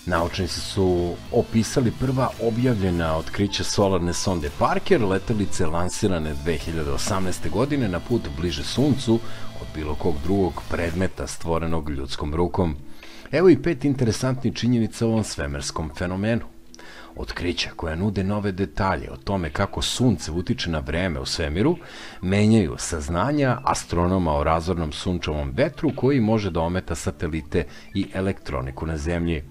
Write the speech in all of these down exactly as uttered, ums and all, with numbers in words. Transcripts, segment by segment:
Naučnici su opisali prva objavljena otkrića solarne sonde Parker, letelice lansirane dve hiljade osamnaeste. godine na put bliže Suncu od bilo kog drugog predmeta stvorenog ljudskom rukom. Evo i pet interesantnih činjenica o ovom svemirskom fenomenu. Otkrića koja nude nove detalje o tome kako Sunce utiče na vreme u svemiru, menjaju saznanja astronoma o razornom sunčevom vetru koji može da ometa satelite i elektroniku na Zemlji.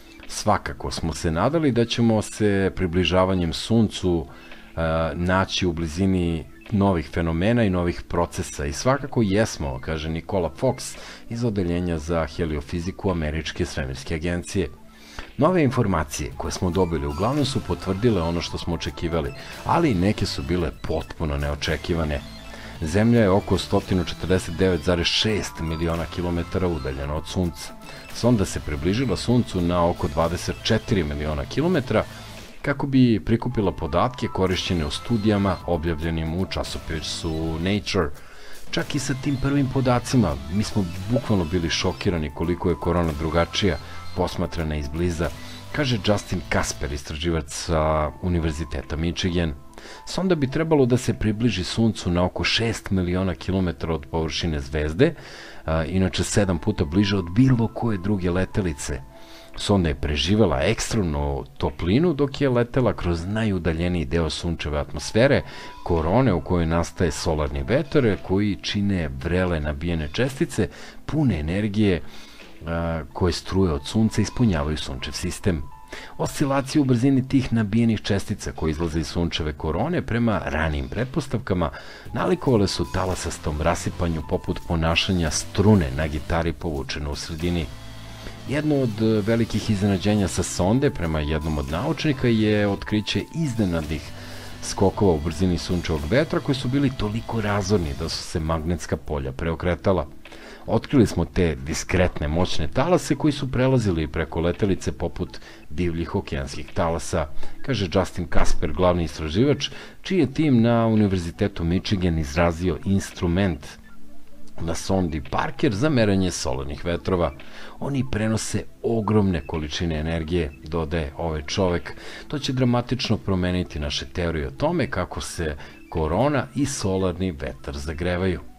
Svakako smo se nadali da ćemo se približavanjem Suncu e, naći u blizini novih fenomena i novih procesa i svakako jesmo, kaže Nikola Fox iz Odeljenja za heliofiziku Američke svemirske agencije. Nove informacije koje smo dobili uglavnom su potvrdile ono što smo očekivali, ali neke su bile potpuno neočekivane. Zemlja je oko sto četrdeset devet zarez šest miliona kilometara udaljena od Sunca. Sonda se približila Suncu na oko dvadeset četiri miliona kilometara kako bi prikupila podatke korišćene u studijama objavljenim u časopisu Nature. Čak i sa tim prvim podacima mi smo bukvalno bili šokirani koliko je korona drugačija, posmatrana izbliza, kaže Justin Kasper, istraživač sa Univerziteta Michigan. Sonda bi trebalo da se približi Suncu na oko šest miliona kilometara od površine zvezde, a, inače sedam puta bliže od bilo koje druge letelice. Sonda je preživela ekstremnu toplinu dok je letela kroz najudaljeniji deo sunčeve atmosfere, korone u kojoj nastaje solarni vetar, koji čine vrele nabijene čestice, pune energije a, koje struje od Sunca ispunjavaju Sunčev sistem. Oscilacije u brzini tih nabijenih čestica koje izlaze iz Sunčeve korone prema ranijim pretpostavkama nalikovale su talasastom rasipanju poput ponašanja strune na gitari povučene u sredini. Jedno od velikih iznenađenja sa sonde prema jednom od naučnika je otkriće iznenadnih skokova u brzini sunčevog vetra koji su bili toliko razorni da su se magnetska polja preokretala. Otkrili smo te diskretne moćne talase koji su prelazili preko letelice poput divljih okeanskih talasa, kaže Justin Kasper, glavni istraživač, čiji je tim na Univerzitetu Michigan izrazio instrument na sondi Parker za merenje solarnih vetrova. Oni prenose ogromne količine energije, dodaje ovaj čovek. To će dramatično promeniti naše teorije o tome kako se korona i solarni vetar zagrevaju.